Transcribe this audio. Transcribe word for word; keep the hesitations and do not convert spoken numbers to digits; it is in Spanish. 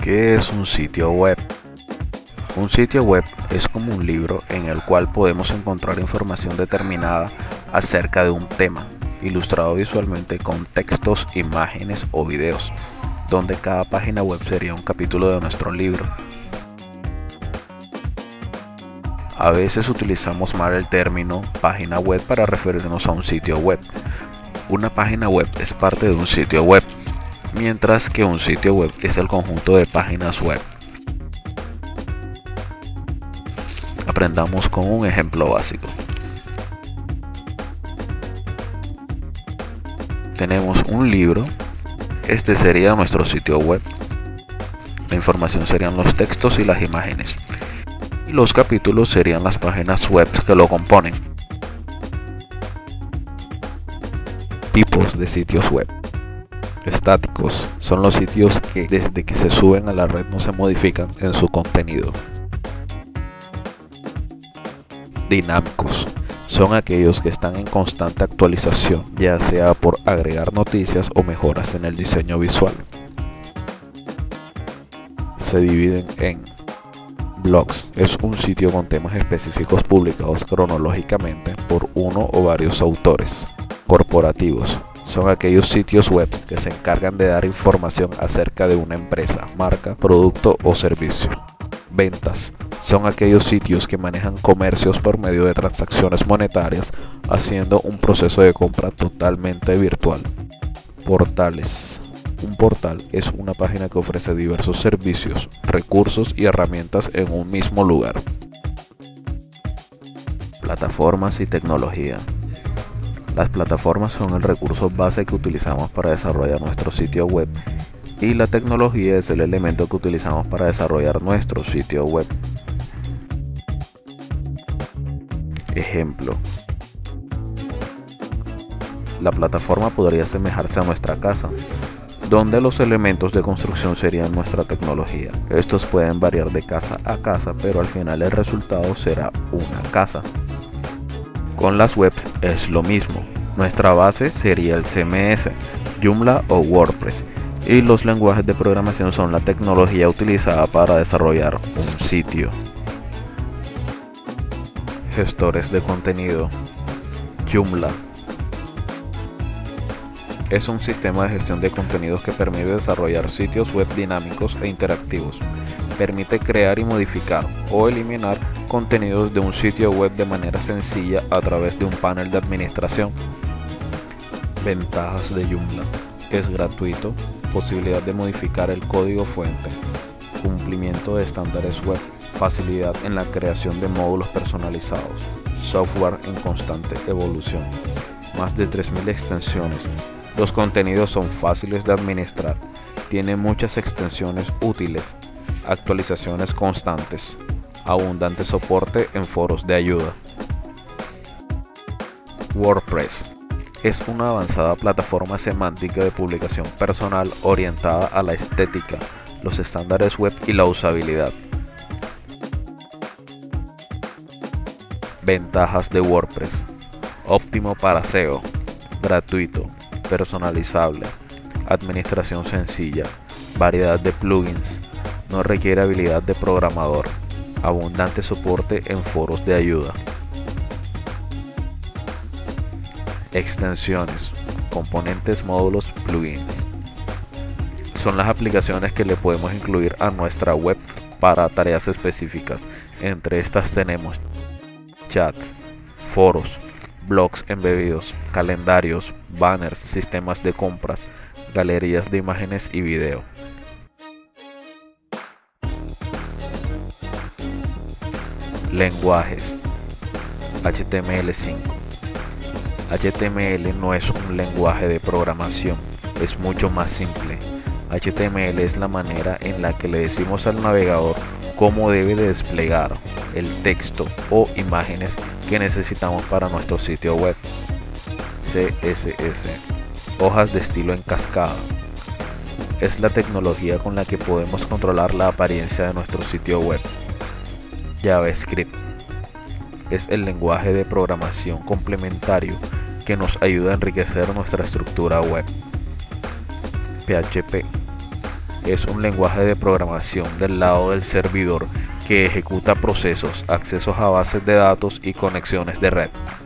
¿Qué es un sitio web? Un sitio web es como un libro en el cual podemos encontrar información determinada acerca de un tema, ilustrado visualmente con textos, imágenes o videos, donde cada página web sería un capítulo de nuestro libro. A veces utilizamos mal el término página web para referirnos a un sitio web. Una página web es parte de un sitio web, mientras que un sitio web es el conjunto de páginas web. Aprendamos con un ejemplo básico. Tenemos un libro, este sería nuestro sitio web. La información serían los textos y las imágenes, y los capítulos serían las páginas web que lo componen. Tipos de sitios web. Estáticos son los sitios que desde que se suben a la red no se modifican en su contenido. Dinámicos son aquellos que están en constante actualización, ya sea por agregar noticias o mejoras en el diseño visual. Se dividen en blogs, es un sitio con temas específicos publicados cronológicamente por uno o varios autores. Corporativos son aquellos sitios web que se encargan de dar información acerca de una empresa, marca, producto o servicio. Ventas son aquellos sitios que manejan comercios por medio de transacciones monetarias, haciendo un proceso de compra totalmente virtual. Portales. Un portal es una página que ofrece diversos servicios, recursos y herramientas en un mismo lugar. Plataformas y tecnología. Las plataformas son el recurso base que utilizamos para desarrollar nuestro sitio web, y la tecnología es el elemento que utilizamos para desarrollar nuestro sitio web. Ejemplo. La plataforma podría asemejarse a nuestra casa, donde los elementos de construcción serían nuestra tecnología. Estos pueden variar de casa a casa, pero al final el resultado será una casa. Con las webs es lo mismo. Nuestra base sería el C M S, Joomla o WordPress, y los lenguajes de programación son la tecnología utilizada para desarrollar un sitio. Gestores de contenido. Joomla es un sistema de gestión de contenidos que permite desarrollar sitios web dinámicos e interactivos. Permite crear y modificar o eliminar contenidos de un sitio web de manera sencilla a través de un panel de administración. Ventajas de Joomla: es gratuito, posibilidad de modificar el código fuente, cumplimiento de estándares web, facilidad en la creación de módulos personalizados, software en constante evolución, más de tres mil extensiones. Los contenidos son fáciles de administrar, tiene muchas extensiones útiles, actualizaciones constantes, abundante soporte en foros de ayuda. WordPress es una avanzada plataforma semántica de publicación personal orientada a la estética, los estándares web y la usabilidad. Ventajas de WordPress: óptimo para S E O, gratuito, personalizable, administración sencilla, variedad de plugins, no requiere habilidad de programador, abundante soporte en foros de ayuda. Extensiones, componentes, módulos, plugins. Son las aplicaciones que le podemos incluir a nuestra web para tareas específicas. Entre estas tenemos chats, foros, blogs embebidos, calendarios, banners, sistemas de compras, galerías de imágenes y video. Lenguajes. H T M L cinco. H T M L no es un lenguaje de programación, es mucho más simple. H T M L es la manera en la que le decimos al navegador cómo debe de desplegar el texto o imágenes que necesitamos para nuestro sitio web. C S S. Hojas de estilo en cascada. Es la tecnología con la que podemos controlar la apariencia de nuestro sitio web. JavaScript es el lenguaje de programación complementario que nos ayuda a enriquecer nuestra estructura web. P H P es un lenguaje de programación del lado del servidor que ejecuta procesos, accesos a bases de datos y conexiones de red.